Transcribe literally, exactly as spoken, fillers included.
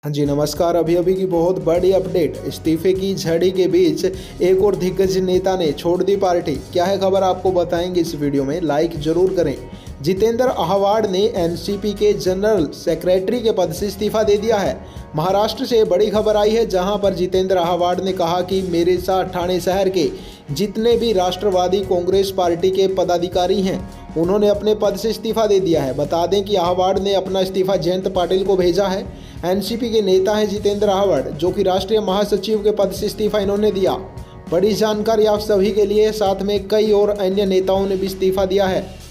हाँ जी नमस्कार। अभी अभी की बहुत बड़ी अपडेट। इस्तीफे की झड़ी के बीच एक और दिग्गज नेता ने छोड़ दी पार्टी। क्या है खबर, आपको बताएंगे इस वीडियो में, लाइक जरूर करें। जितेंद्र आह्वाड ने एनसीपी के जनरल सेक्रेटरी के पद से इस्तीफा दे दिया है। महाराष्ट्र से बड़ी खबर आई है, जहां पर जितेंद्र आह्वाड ने कहा कि मेरे साथ ठाणे शहर के जितने भी राष्ट्रवादी कांग्रेस पार्टी के पदाधिकारी हैं उन्होंने अपने पद से इस्तीफा दे दिया है। बता दें कि आह्वाड ने अपना इस्तीफा जयंत पाटिल को भेजा है। एनसीपी के नेता हैं जितेंद्र आह्वाड, जो कि राष्ट्रीय महासचिव के पद से इस्तीफा इन्होंने दिया। बड़ी जानकारी आप सभी के लिए, साथ में कई और अन्य नेताओं ने भी इस्तीफा दिया है।